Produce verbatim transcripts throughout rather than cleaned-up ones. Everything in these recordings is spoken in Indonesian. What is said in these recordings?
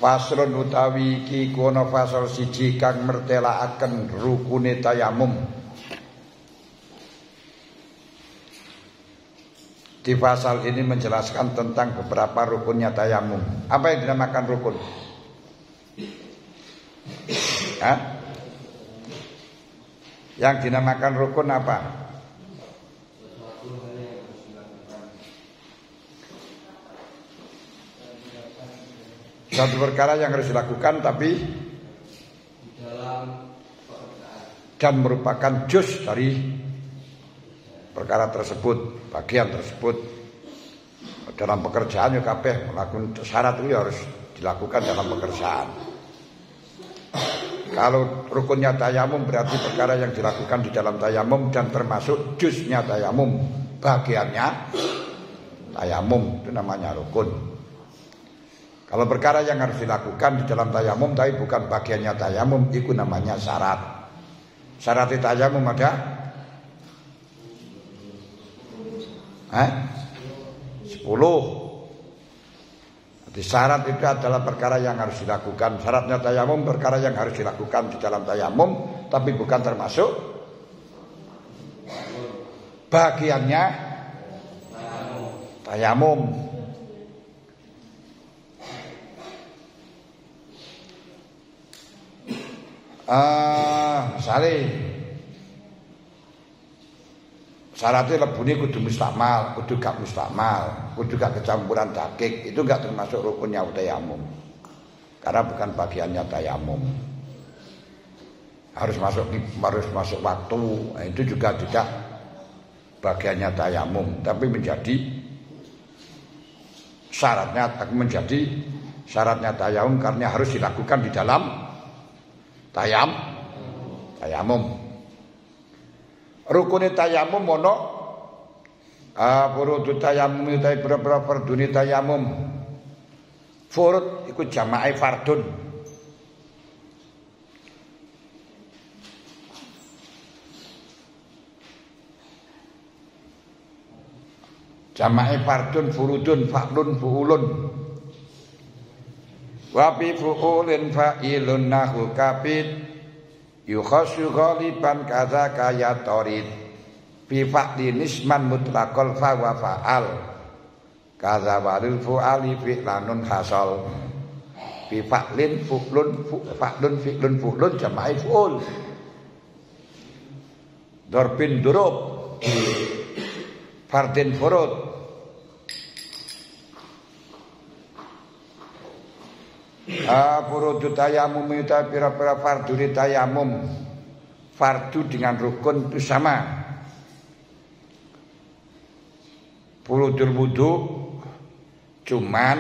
Faslun utawi iki kono fasal siji kang mertelaaken rukune tayamum. Di pasal ini menjelaskan tentang beberapa rukunnya tayamum. Apa yang dinamakan rukun? Hah? Yang dinamakan rukun apa? Satu perkara yang harus dilakukan tapi dan merupakan juz dari perkara tersebut, bagian tersebut. Dalam pekerjaan ya kabeh melakukan syarat itu harus dilakukan dalam pekerjaan. Kalau rukunnya tayamum berarti perkara yang dilakukan di dalam tayamum dan termasuk juznya tayamum, bagiannya tayamum, itu namanya rukun. Kalau perkara yang harus dilakukan di dalam tayamum tapi bukan bagiannya tayamum, itu namanya syarat. Syarat tayamum ada? Hah? Sepuluh. Jadi syarat itu adalah perkara yang harus dilakukan. Syaratnya tayamum perkara yang harus dilakukan di dalam tayamum, tapi bukan termasuk bagiannya tayamum. Ah, misalnya syaratnya lebuni kudu mustakmal, kudu gak mustakmal, kudu gak kecampuran daging, itu gak termasuk rukunnya tayamum. Karena bukan bagiannya tayamum. Harus masuk harus masuk waktu, nah, itu juga tidak bagiannya tayamum, tapi menjadi syaratnya menjadi syaratnya tayamum karena harus dilakukan di dalam tayam tayamum. Rukune tayamum ono ah furudu tayamum utawi pira-pira fardune tayamum. Furud iku jamae fardun. Jamae fardun furudun fa'lun fu'ulun. Wa bi fu'ulin fa'ilun nahu kapit yukhasyu ghaliban kadza kaya torid bi fa'li nisman mutlaqal fa wa fa'al kadza walil fu'ali fi'lanun hasal bi fa'lin fu'lun fa'lun fi'lun fu'lun jama'i fu'ul darbin durub fardin furud. Ah, furudu tayamum itu pira-pira fardu tayamum. Fardu dengan rukun itu sama. Furudul wudu cuman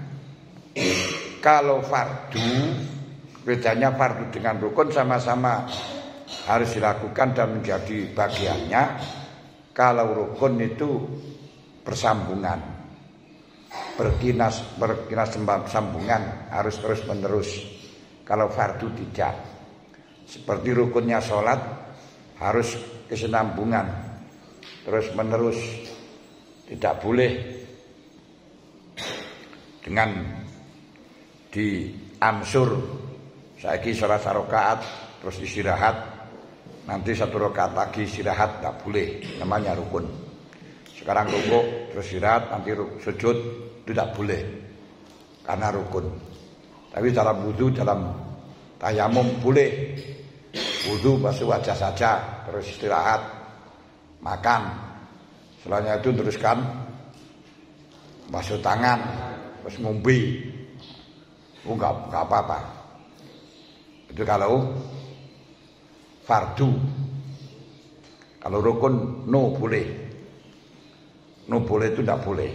kalau fardu bedanya fardu dengan rukun sama-sama harus dilakukan dan menjadi bagiannya. Kalau rukun itu bersambungan. Berkinas berkinas sambungan harus terus menerus. Kalau fardu tidak. Seperti rukunnya sholat harus kesinambungan terus menerus. Tidak boleh dengan diansur. Saiki sholat satu rakaat terus istirahat, nanti satu rakaat lagi istirahat, tidak boleh. Namanya rukun. Sekarang rukuk terus istirahat, nanti sujud, tidak boleh karena rukun. Tapi dalam wudu, dalam tayamum boleh. Wudu basuh wajah saja, terus istirahat, makan. Setelahnya itu teruskan basuh tangan, terus ngombe. Oh, enggak, enggak apa-apa. Itu kalau fardu. Kalau rukun no boleh. No boleh itu tidak boleh.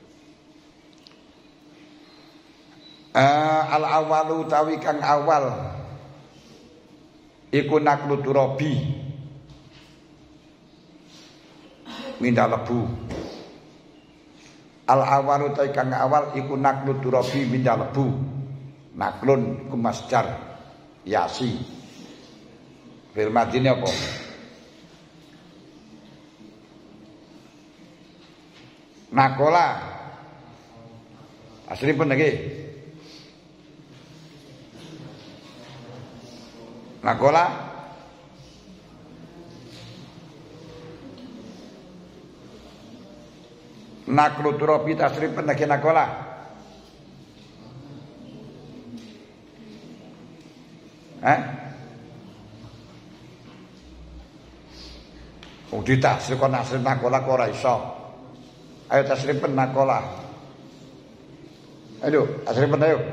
Uh, al awalu tawi kang awal iku naklu turabi minda lebu. Al awalu tawi kang awal iku naklu turabi minda lebu. Naklun iku masdar yasi. Fil madine apa? Nakola asli pun lagi Nakola Nakluturobi tasripen lagi nakola. Eh? Udah tasrif kon tasrif nakola kok ora iso. Ayo tasripen nakola. Ayo tasripen ayo.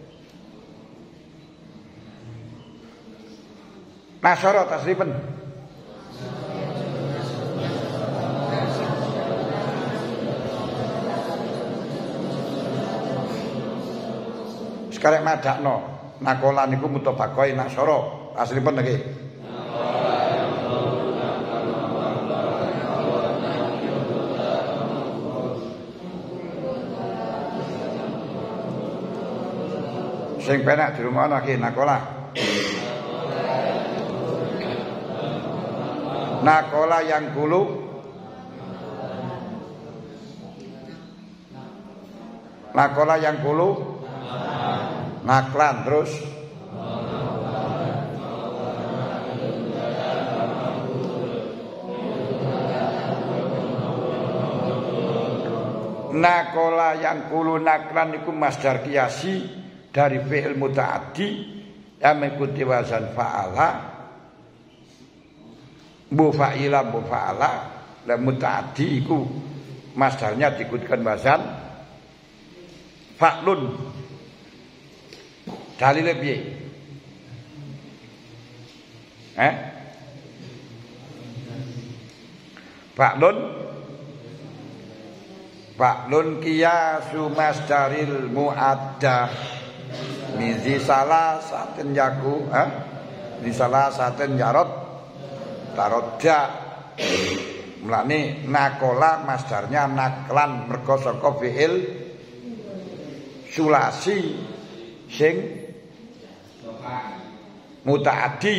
Nasara tasripen. Sekarang madakno nakola niku mutabaqai nasara aslipen niki. Sing penak dirumahno iki nakola. Nakola yang kulu Nakola yang kulu Naklan terus Nakola yang kulu naklan itu masdar kiasi dari fi'il muta'addi yang mengikuti wazan fa'ala bu fa'ila bu fa'ala dan muta'addi itu masdarnya diikutkan wazan fa'lun. Dalile piye? Eh? Fa'lun Fa'lun qiyasu masdaril mu'adda mizi salah saten yaku eh? Mizi salah saten yarot tarodja. Mulane nakola masdarnya naklan mergo saka fi'il sulasi sing muta'addi.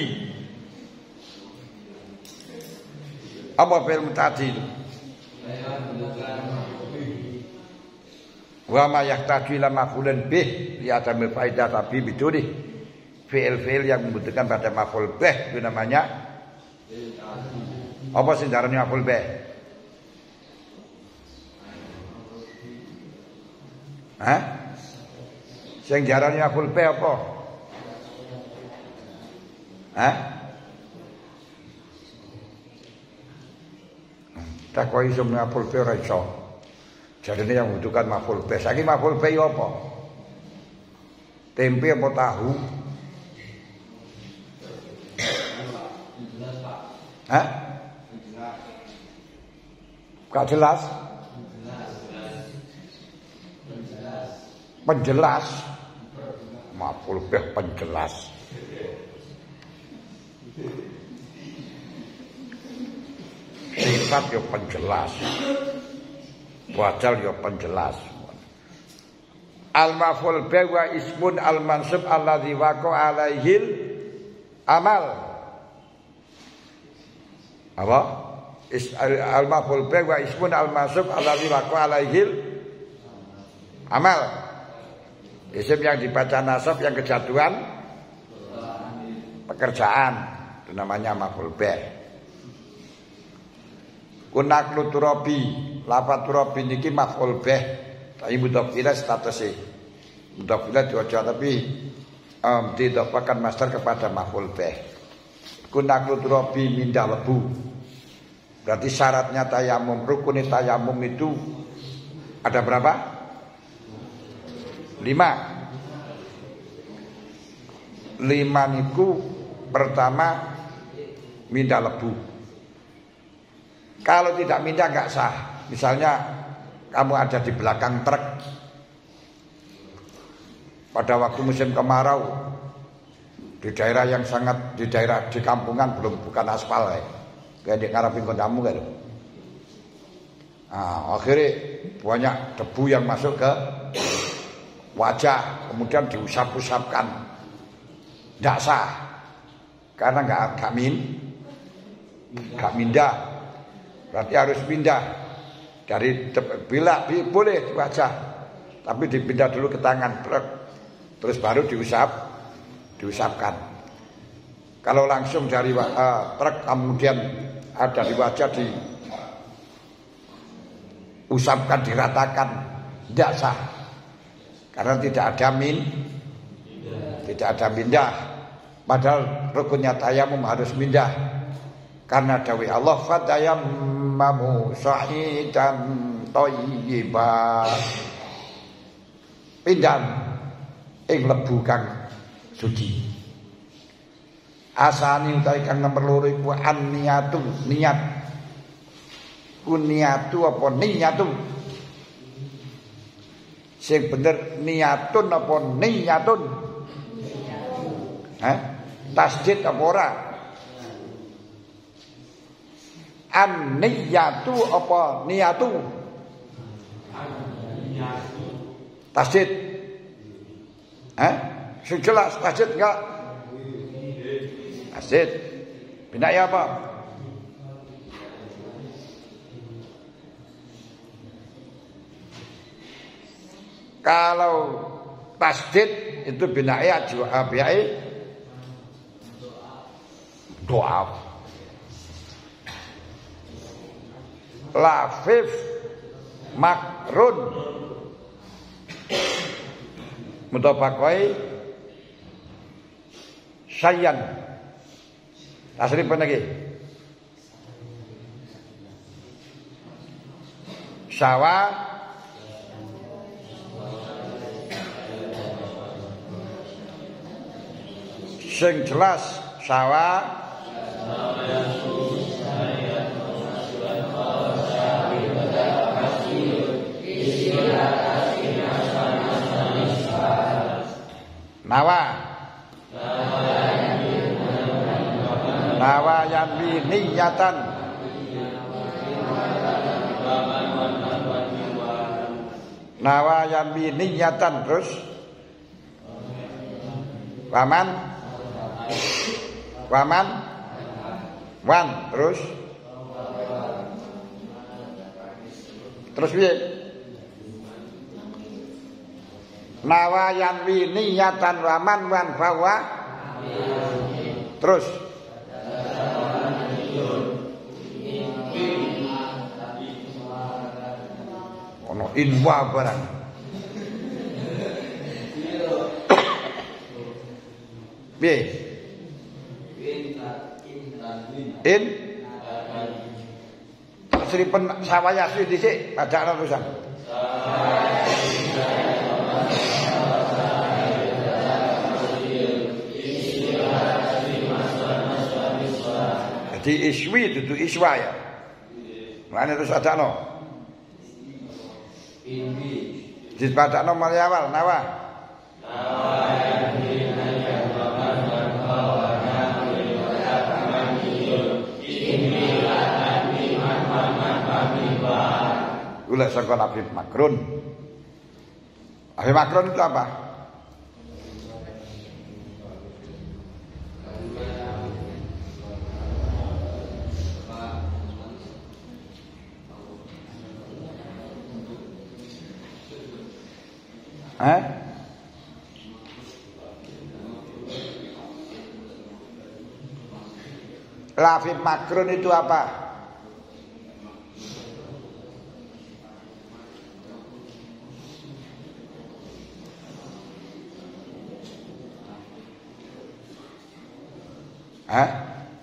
Apa fi'il muta'addi itu? Wa ma yahtaju ila maf'ulin bih li adamil faidah tapi biduni fi'il-fi'il yang membutuhkan pada maf'ul bih itu namanya apa sih darane maf'ul bih? Hah? Sing diarani maf'ul bih apa? Hah? Tak kok iso maf'ul bih ora iso. Jadine yang membutuhkan maf'ul bih. Saiki maf'ul bih apa? Tempe apa tahu? Hah? Gak jelas. Penjelas. Maf'ul bih penjelas. Sifat yo penjelas. Wadal yo penjelas. Al maf'ul bih wa ismun al mansub alladzi waqa alaihil amal. Apa? Is al maf'ul bih wa ismun al mansub alladzi waqa alaihil amal. Isim yang dibaca nasab yang kejatuhan pekerjaan itu namanya maf'ul bih. Kunaklu turabi, lafaz turabi niki maf'ul bih. Tapi mudhaf ilaih statusnya. Mudhaf ilaih diwaca tapi um, didhafakan masdar kepada maf'ul bih. Kunaklu turabi mindah lebu. Berarti syaratnya tayamum, rukun tayamum itu ada berapa? Lima. Lima niku pertama mindah lebu. Kalau tidak mindah enggak sah. Misalnya kamu ada di belakang truk pada waktu musim kemarau di daerah yang sangat di daerah di kampungan belum bukan aspal ya. Kayak di ngarepin kondamu kan. Nah, akhirnya banyak debu yang masuk ke wajah, kemudian diusap-usapkan. Enggak sah. Karena enggak enggak min enggak mindah. Berarti harus pindah dari bila boleh di wajah, tapi dipindah dulu ke tangan, terus baru diusap, diusapkan. Kalau langsung dari uh, truk kemudian ada di wajah di usapkan, diratakan, tidak sah. Karena tidak ada min, tidak ada mindah. Padahal rukunnya tayamum harus mindah. Karena dawai Allah fatayammamu sa'idan thayyiban. Pindah ing lebu kang suci. Asani utawi kang nomor loro iku an-niyatu, niat. Ku niyatu apa niyatu? Sing bener niyatun apa niyatun? Hah? Tasdid apa ora? An-niyatu apa niyatu? Tasdid. Hah? Sing jelas tasdid enggak? Tasdid. Bina ya apa? Kalau tasdid itu bina'iyah ju'abiyai doa. Lafif makrun mutafaqai sayyan. Asli apa lagi? Sawa sing jelas sawa nawa nawa yang niyatan nawa yang niyatan terus waman waman wan terus terus piye nawayan wi niyatan waman wan bahwa terus ono inwa barang piye in seripen sawaya sih dhisik padha terusan jadi iswi itu iswa ya mana terus ada no di pada no awal nawa Ula sangka Nabi Makrun. Nabi Makrun itu apa? Hah? Lafid makrun itu apa? Hah?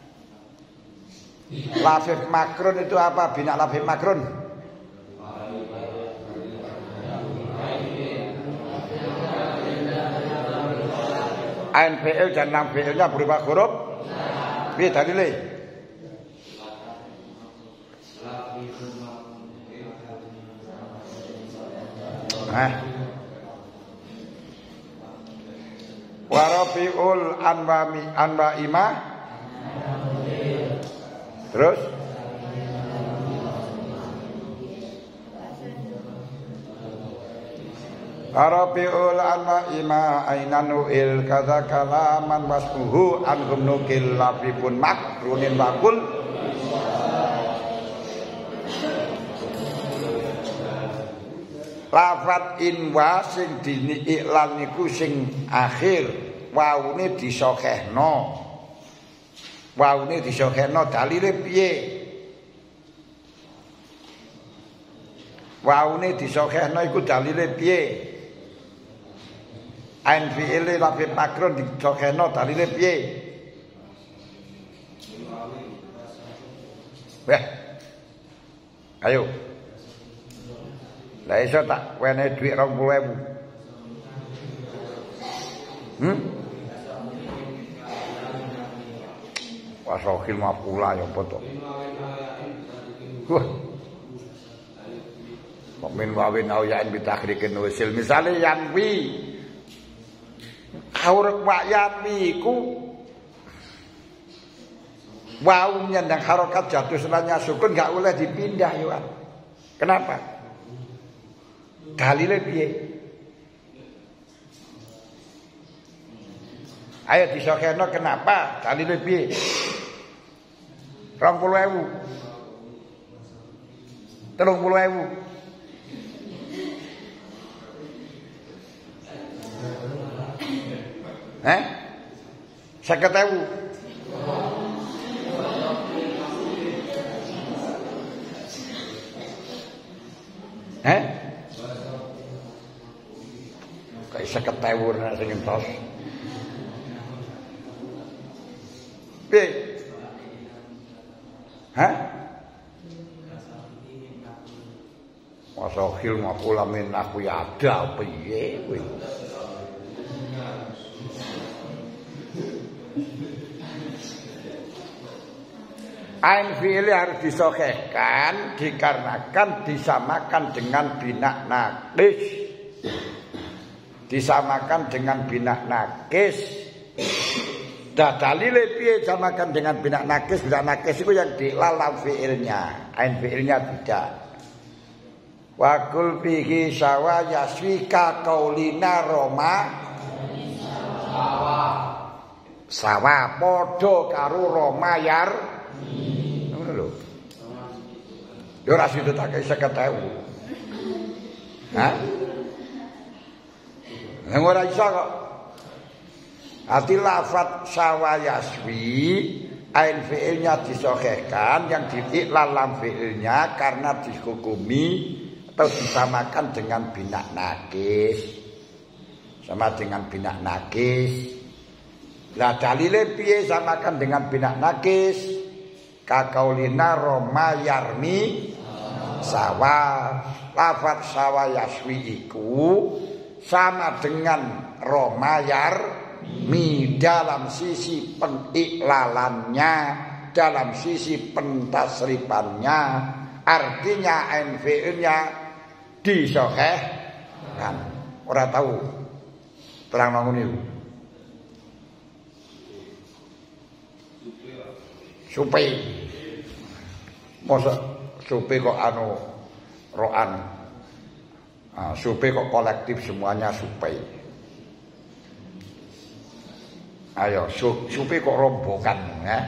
Lafid makrun itu apa? Bina lafid makrun. Ain fi'il dan lam fi'ilnya berupa huruf. Piye dalile? Hah? Wa rafi'ul anwami anwa'ima. Terus Arabiul anwa'ima ainanu il kaza kalaman wasbuhu anhum nukil lafifun makrunin wakul lafat inwa sing dini iklan niku sing akhir waune disokehno Waune disokekno dalile piye? Waune disokekno iku dalile piye? Ain fi'il lafil makrun disokekno dalile piye? Weh. Ayo. Lah iso tak wene dhuwit dua puluh ribu. Hmm? Wasokil mafula ya apa to? Wah. Min wawin au yain bitakhrikin wasil. Misale yanwi aurek wa yanwi ku wau nyandang harokat jatuh setelahnya sukun gak boleh dipindah ya. Kenapa? Dalile piye? Ayo disokeno kenapa? Dalile piye? dua puluh ribu. tiga puluh ribu. Eh? seket ribu. Eh? Kayak seket ribu sing entos. Piye? Hah? Masa khil mafula min aku ya ada piye kowe? Ain fi'il harus disokehkan dikarenakan disamakan dengan bina nakis. Disamakan dengan bina nakis. Dah dalile piye samakan dengan bina nakis? Bina nakis itu yang dilalam fi'ilnya. Ain fi'ilnya tidak. Wa kul fihi sawa yaswika qaulina Roma sawa. Sawa padha karo Roma yar. Ngono lho. Yo ora sido tak kei seket ribu. Hah? Nang ora iso kok. Ati lafat sawayaswi ain fi'ilnya disokehkan yang diiklal lam fi'ilnya karena dihukumi atau disamakan dengan bina nakis. Sama dengan bina nakis. Lah dalile piye samakan dengan bina nakis? Kakaulina Roma yarmi sawa. Lafat sawayaswi iku sama dengan Roma yarmi dalam sisi peniklalannya, dalam sisi pentasrifannya, artinya ain fi'ilnya disokehkan. Ora tahu terang nang niku. Supe. Masa supe kok anu roan. Ah, supe kok kolektif semuanya supe. Ayo, supe kok rombongan ya.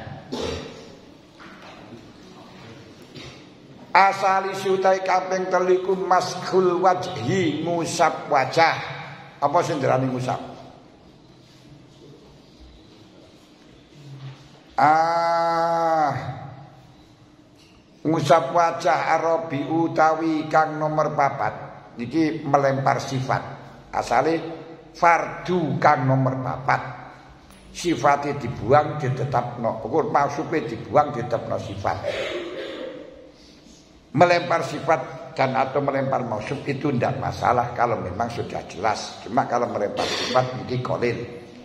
Asali sutai kaping teliku maskhul wajhi musab wajah. Apa sing ndarani musab? Ah, musab wajah Arabi utawi kang nomor papat iki melempar sifat. Asale fardu kang nomor papat. Sifatnya dibuang ditetapno. Ukur maksudnya dibuang ditetapno sifat. Melempar sifat dan atau melempar mausuf itu tidak masalah kalau memang sudah jelas. Cuma kalau melempar sifat ini kolil.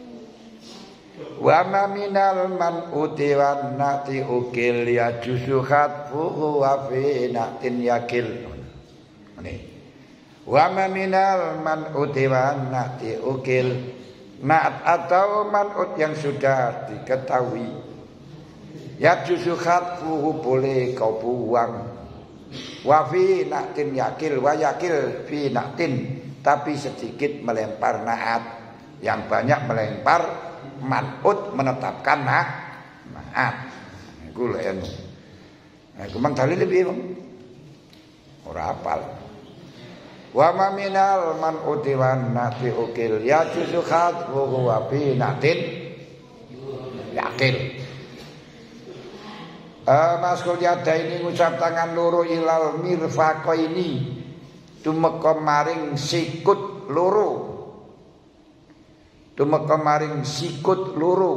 Wa ma minal man utiwan nati ukil ya jusuhat fuhu wa fi natin yakil. Ini. Wa ma minal man utiwan nati ukil. Naat atau man'ut yang sudah diketahui ya jusuhat fuhu boleh kau buang. Wa fi natin yakil wa yakil fi natin, tapi sedikit melempar naat, yang banyak melempar man'ut menetapkan naat. Naat. Iku lho anu. Nah, iku mang dalile piye, Bang? Ora hafal. Wa ma minal man utiwan nati ukil ya jusuhat wa fi natin yakil. Uh, Maskul yada ini ngucap tangan loro ilal mirfaqo ini tumeka maring sikut loro, tumeka maring sikut loro.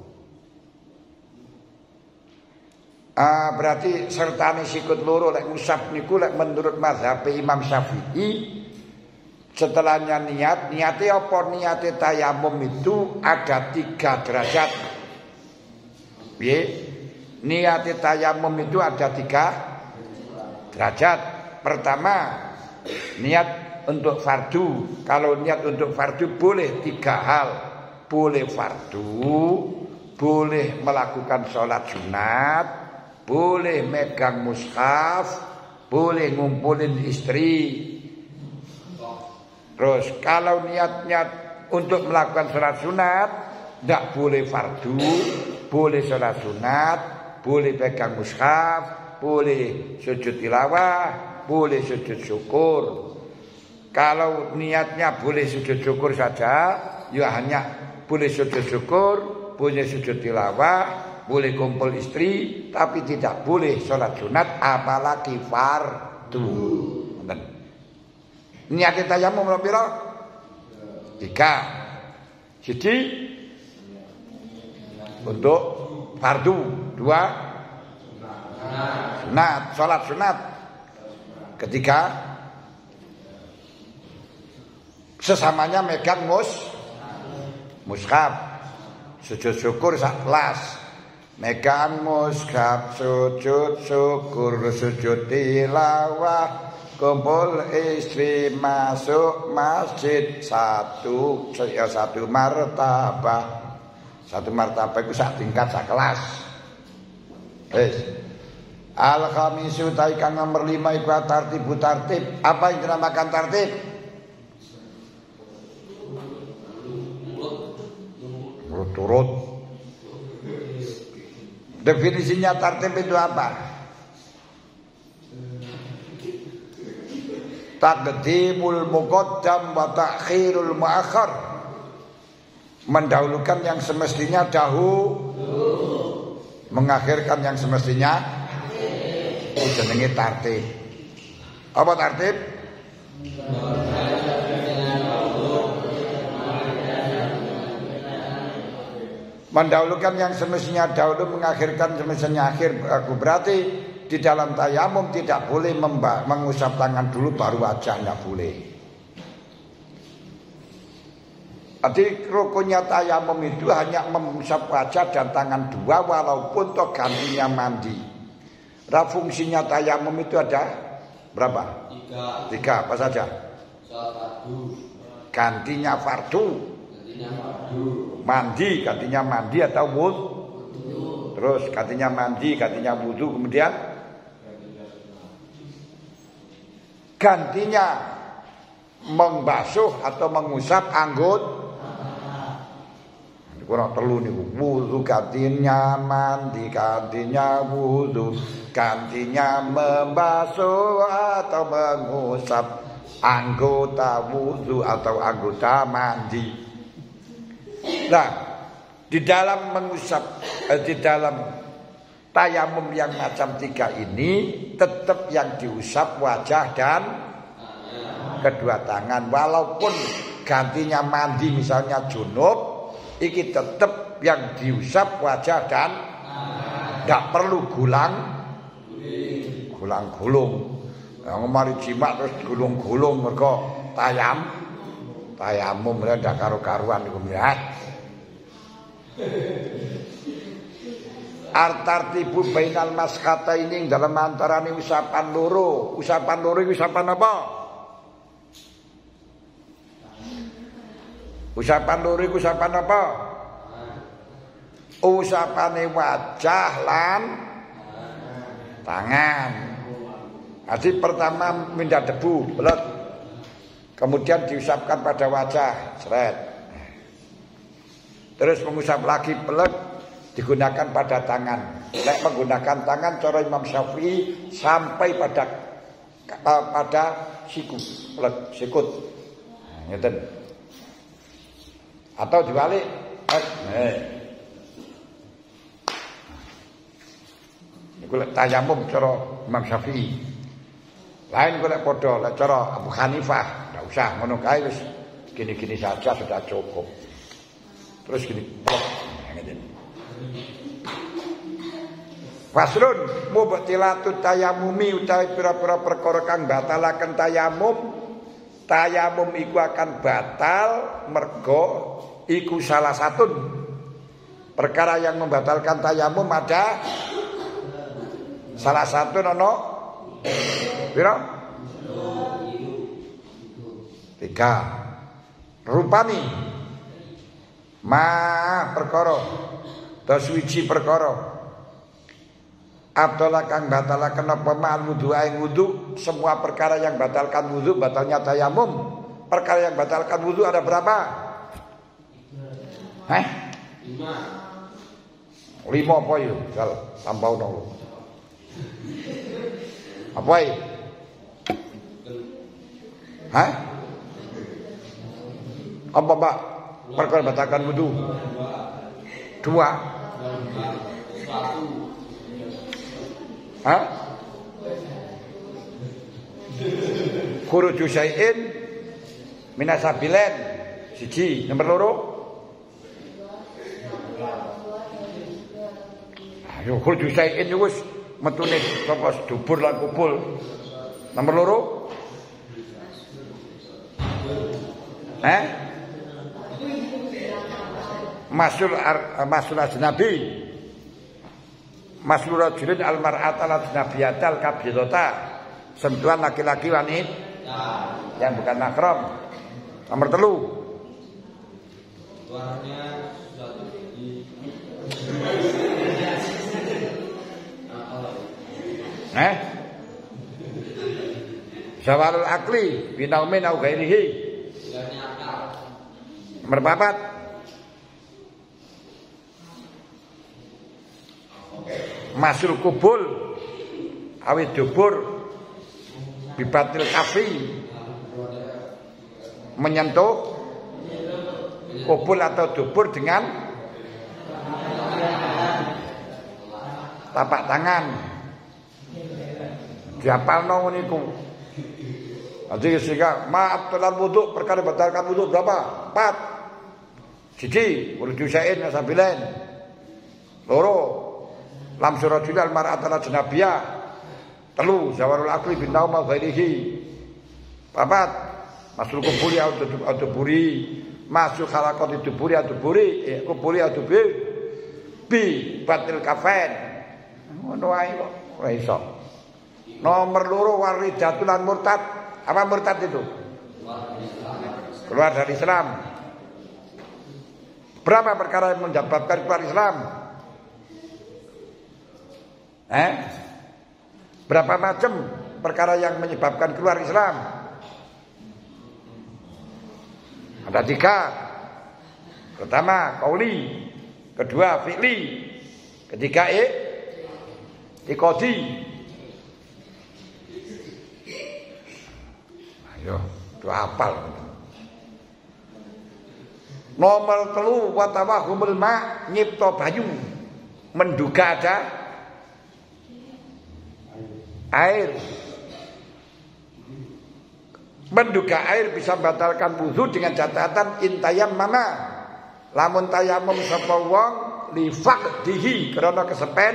Ah, berarti sertane sikut loro lek ngusap niku lek menurut mazhab Imam Syafi'i setelahnya niat, niatnya apa? Niatnya tayamum itu ada tiga derajat. Piye? Niat tayamum itu ada tiga derajat. Pertama, niat untuk fardu. Kalau niat untuk fardu boleh tiga hal. Boleh fardu, boleh melakukan sholat sunat, boleh megang mushaf, boleh ngumpulin istri. Terus kalau niat-niat untuk melakukan sholat sunat, tidak boleh fardu, boleh sholat sunat, boleh pegang mushaf, boleh sujud tilawah, boleh sujud syukur. Kalau niatnya boleh sujud syukur saja, ya hanya boleh sujud syukur, boleh sujud tilawah, boleh kumpul istri, tapi tidak boleh sholat sunat apalagi fardu. Niat tayamum berapa pira? Tiga. Jadi untuk fardu, dua sunat, sholat sunat. Ketiga, sesamanya megang mus mushaf, sujud syukur sak kelas. Megang mushaf, sujud syukur, sujud tilawah, kumpul istri, masuk masjid, satu ya satu martabah. Satu martabah itu sak tingkat sak kelas. Wis. Al khamisu taikan nomor lima iku tartibu tartib. Apa yang dinamakan tartib? Turut-turut. Definisinya tartib itu apa? Taqdimul muqaddam wa ta'khirul muakhar. Mendahulukan yang semestinya dahulu, mengakhirkan yang semestinya itu jenenge tartib. Apa tartib? Mendahulukan yang semestinya dahulu, mengakhirkan semestinya akhir. Aku berarti di dalam tayamum tidak boleh mengusap tangan dulu baru wajah, tidak boleh. Jadi rukunnya tayamum itu hanya mengusap wajah dan tangan dua, walaupun toh gantinya mandi. Nah, fungsinya tayamum itu ada berapa? Tiga. Tiga apa saja? Fardu. Gantinya fardu. Gantinya fardu. Mandi, gantinya mandi atau wudhu. Terus gantinya mandi, gantinya wudhu, kemudian gantinya membasuh atau mengusap anggota. Kurang telu niku, wudu gantinya mandi, gantinya wudu, gantinya membasuh atau mengusap anggota wudu atau anggota mandi. Nah, di dalam mengusap, eh, di dalam tayamum yang macam tiga ini, tetap yang diusap wajah dan kedua tangan. Walaupun gantinya mandi misalnya junub, iki tetap yang diusap wajah dan tidak perlu gulang gulang gulung. Yang mari jimat terus gulung-gulung mergo tayam tayamum ndak karo-karuan iku ya. Artartibu bainal maskata ini dalam antarane usapan loro. Usapan loro iki usapan apa? Usapan loro iku usapan apa? Usapane wajah lan tangan. Jadi pertama mindah debu, belet. Kemudian diusapkan pada wajah, seret. Terus mengusap lagi, belet, digunakan pada tangan. Nek menggunakan tangan cara Imam Syafi'i sampai pada pada siku, belet, sikut. Nah, ngeten. Atau dibalik, eh, golek tayamum cara Imam Syafi'i. Lain golek padha lek cara Abu Hanifah, enggak usah ngono kae wis gini-gini saja sudah cukup. Terus gini. Faslun mubtilatut tayamumi utawi pira-pira perkara kang batalaken tayamum. Tayamum iku akan batal mergo iku salah satu perkara yang membatalkan tayamum ada salah satu nono pira tiga rupani ma perkara taswiji perkara Abdullah kang batalaken apa ma'al wudu aing wudu. Semua perkara yang batalkan wudu batalnya tayamum. Perkara yang batalkan wudu ada berapa? Hah? Lima. Lima apa ya? Kal tambah nol. Apa ya? Hah? Apa Pak? Perkara batalkan wudu. Dua. Hah? Khuruju syai'in minasabilen siji nomor loro. Ayo khuruju syai'in wis metune saka dubur lan kubul. Nomor loro. Eh? Masul masul ajnabi. Maslul rajulin almar'ata al-ajnabiyatal kabirata. Sentuhan laki-laki wanita yang bukan mahram. Nomor telu. Eh? Zawalul akli binaumin au ghairihi. Nomor papat. Masul kubul awit dubur bibatil kafi menyentuh kubul atau dubur dengan tapak tangan. Diapalno niku. Jadi sehingga maaf telan wudu perkara batalkan wudu berapa? Empat. Siji wudu syai'in sabilen. Loro lamsu rajul al-mar'ata al-ajnabiyah. Telu zawarul akli bin naum ghairihi. Papat masul kuburi au duburi. Masul khalaqati duburi au duburi eh kuburi au duburi. Bi batil kafen. Ngono wae kok ora iso. Nomor loro waridatul lan murtad. Apa murtad itu? Keluar dari Islam. Berapa perkara yang menyebabkan keluar Islam? Eh? Berapa macam perkara yang menyebabkan keluar Islam? Ada tiga. Pertama qauli, kedua fi'li, ketiga e iqadi. Ayo, itu hafal. Nomor telu wa tawahumul ma nyipta banyu. Menduga ada air. Menduga air bisa membatalkan wudu dengan catatan intayam mama. Lamun tayamum sapa wong li faqdihi karena kesepen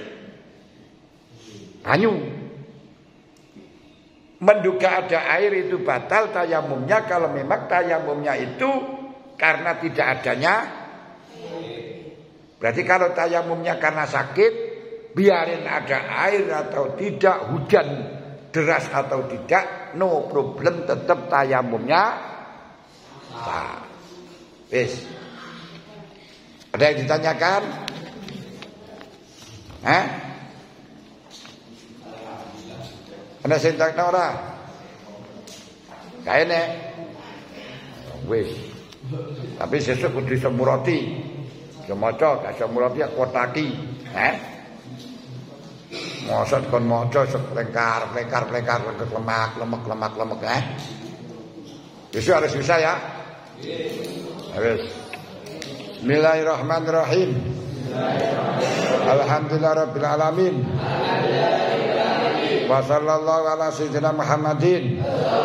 banyu. Menduga ada air itu batal tayamumnya kalau memang tayamumnya itu karena tidak adanya. Berarti kalau tayamumnya karena sakit, biarin ada air atau tidak, hujan deras atau tidak, no problem, tetap tayamumnya sah. Wis. Ada yang ditanyakan? Hah? Ana sing takna ora? Kaene. Wis. Tapi sesuk kudu iso murati. Iso maca, gak iso murati ya kotaki. Hah? Mosok kon maca lengkar, lengkar, lengkar, lemak, lemak, lemak, lemak, eh. Wis harus bisa ya. Wis. Bismillahirrahmanirrahim. Alhamdulillah rabbil alamin. Wa sallallahu ala sayyidina Muhammadin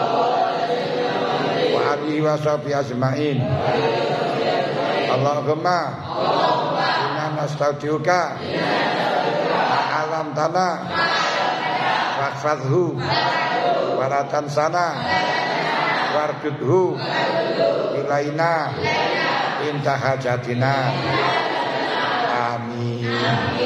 wa alihi wa sahbihi ajmain. Allahumma inna nastaudiuka alam tanah waqfadhu waratan sana wardudhu ilaina intahajatina. Amin.